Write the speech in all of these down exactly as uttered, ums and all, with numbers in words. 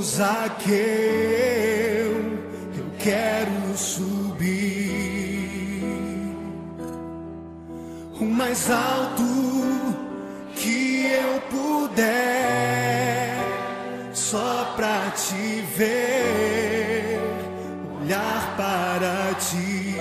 Zaqueu, eu quero subir o mais alto que eu puder, só pra te ver, olhar para ti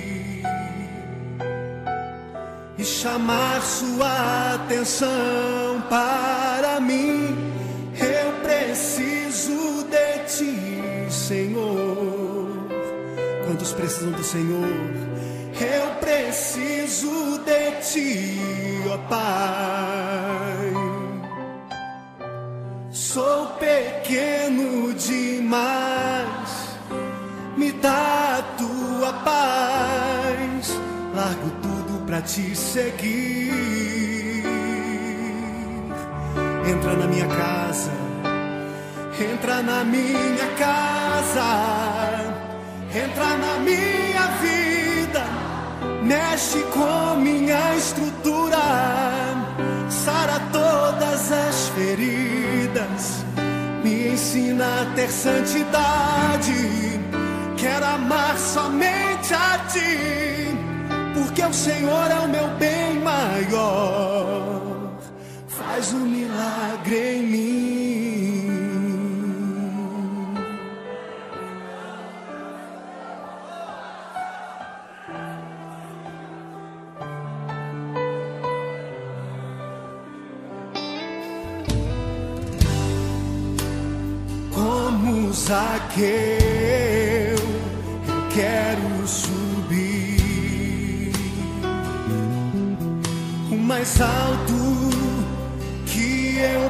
e chamar sua atenção para mim. Eu preciso de ti, Senhor. Quantos precisam do Senhor? Eu preciso de ti, ó Pai. Sou pequeno demais, me dá a tua paz. Largo tudo pra te seguir. Entra na minha casa, entra na minha casa, entra na minha vida, mexe com minha estrutura, sara todas as feridas, me ensina a ter santidade. Quero amar somente a ti, porque o Senhor é o meu bem maior. Faz um milagre em mim. Como Zaqueu, eu quero subir o mais alto que eu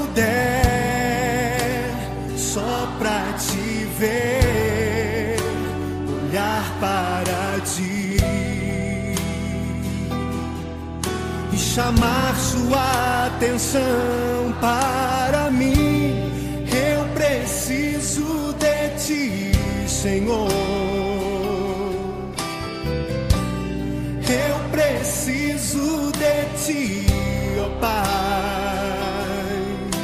puder, só pra te ver, olhar para ti e chamar sua atenção para mim. Eu preciso de ti, Senhor. Eu preciso de ti, ó Pai.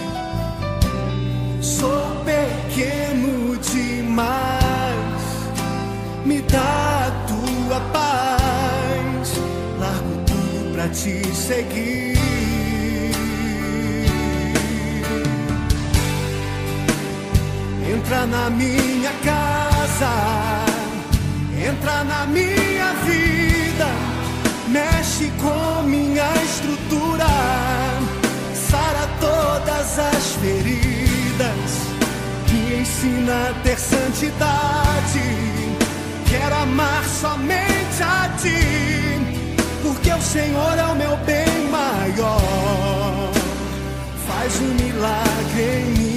Sou pequeno demais, me dá a tua paz. Largo tudo pra te seguir. Entra na minha casa, entra na minha vida, mexe com minha estrutura, sara todas as feridas, me ensina a ter santidade. Quero amar somente a ti, porque o Senhor é o meu bem maior. Faz um milagre em mim.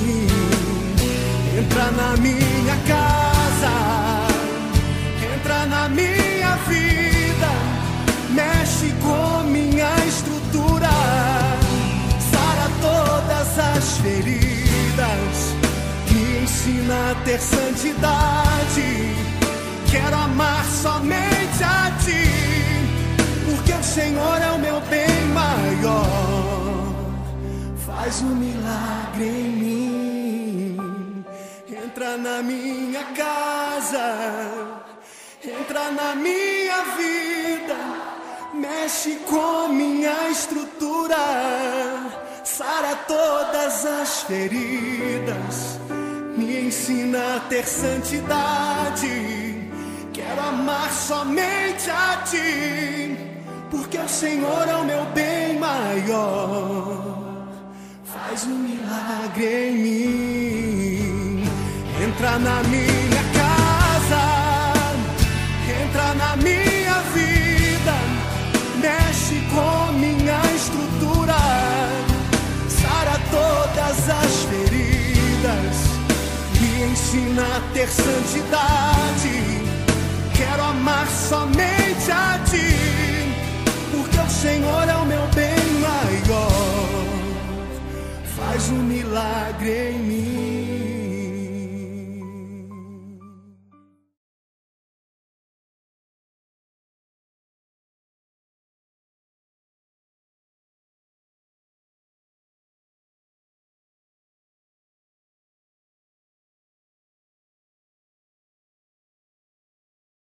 Entra na minha casa, entra na minha vida, mexe com minha estrutura, sara todas as feridas, me ensina a ter santidade. Quero amar somente a ti, porque o Senhor é o meu bem maior. Faz um milagre em mim. Entra na minha casa, entra na minha vida, mexe com minha estrutura, sara todas as feridas, me ensina a ter santidade. Quero amar somente a ti, porque o Senhor é o meu bem maior. Faz um milagre em mim. Entra na minha casa, entra na minha vida, mexe com minha estrutura, sara todas as feridas, me ensina a ter santidade. Quero amar somente a ti, porque o Senhor é o meu bem maior. Faz um milagre em mim.